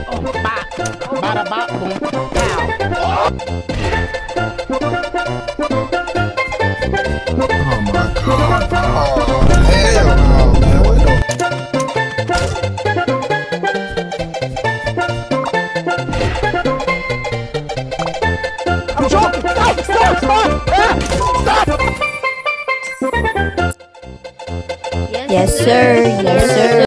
Bop. Bada bop boom. Pow. Oh my God. Oh, hell no, man. What the? I'm joking. Stop. Stop. Yes, sir. Yes, sir.